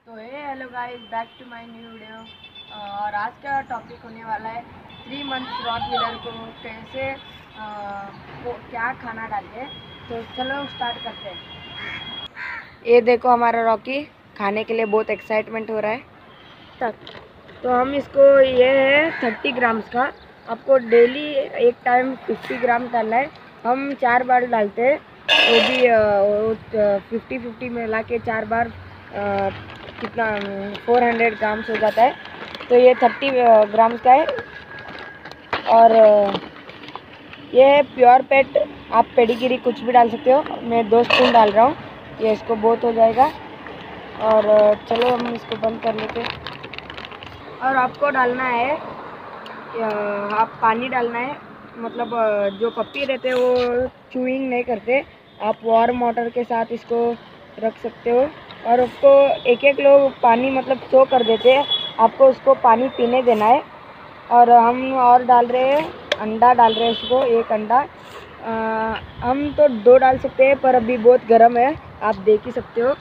तो hello guys, back to my new video. और आज का टॉपिक होने वाला है 3 मंथ्स रॉटवीलर को कैसे वो क्या खाना डालते। तो चलो स्टार्ट करते हैं। ये देखो हमारा रॉकी खाने के लिए बहुत एक्साइटमेंट हो रहा है। तो हम इसको ये है 30 ग्राम्स का, आपको डेली एक टाइम 50 ग्राम डालना है। हम 4 बार डालते हैं, वो भी 50-50 मिला के 4 बार कितना 400 ग्राम्स हो जाता है। तो ये 30 ग्राम्स का है। और ये है प्योर पेट, आप पेडिग्री कुछ भी डाल सकते हो। मैं 2 स्पून डाल रहा हूँ, ये इसको बहुत हो जाएगा। और चलो हम इसको बंद कर लेते हैं। और आपको डालना है, आप पानी डालना है। मतलब जो पप्पी रहते हैं वो चूइंग नहीं करते, आप वार्म वाटर के साथ इसको रख सकते हो। और उसको एक लोग पानी मतलब सो कर देते हैं, आपको उसको पानी पीने देना है। और हम और डाल रहे हैं, अंडा डाल रहे हैं इसको, 1 अंडा। हम तो 2 डाल सकते हैं, पर अभी बहुत गर्म है, आप देख ही सकते हो।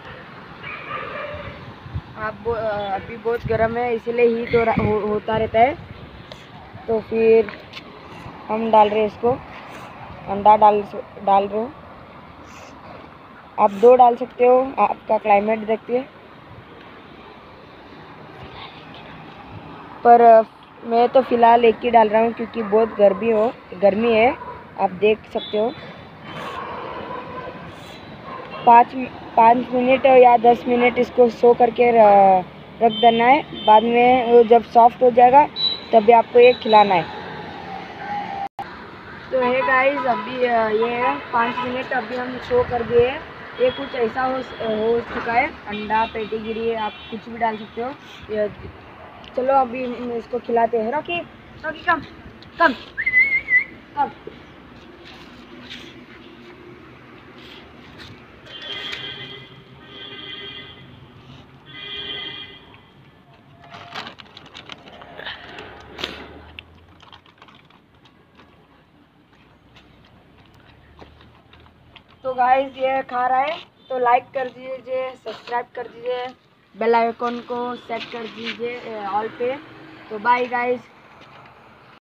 अभी बहुत गर्म है, इसीलिए हीट होता रहता है। तो फिर हम डाल रहे हैं इसको, अंडा डाल रहे हो। आप 2 डाल सकते हो, आपका क्लाइमेट देखिए। पर मैं तो फ़िलहाल 1 ही डाल रहा हूँ क्योंकि बहुत गर्मी है, आप देख सकते हो। 5 मिनट या 10 मिनट इसको सो करके रख देना है। बाद में वो जब सॉफ्ट हो जाएगा तभी आपको ये खिलाना है। तो है गाइस, अभी ये 5 मिनट अभी हम शो कर दिए। ये कुछ ऐसा हो चुका है। अंडा पेडिग्री आप कुछ भी डाल सकते हो। चलो अभी इसको खिलाते हैं। Rocky Rocky come come come. तो गाइस ये खा रहा है, तो लाइक कर दीजिए, सब्सक्राइब कर दीजिए, बेल आइकन को सेट कर दीजिए ऑल पे। तो बाय गाइस।